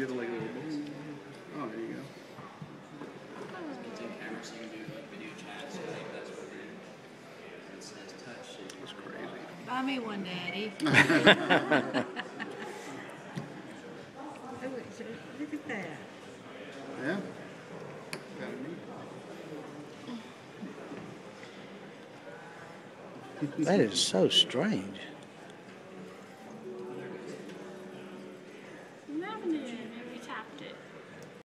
get like a little boom. Oh, there you go. It's in camera, so you can do like video chat. So I think that's what it says touch. So That's crazy. Buy me one, Daddy. Look at that. Yeah. Kind of neat. That is so strange.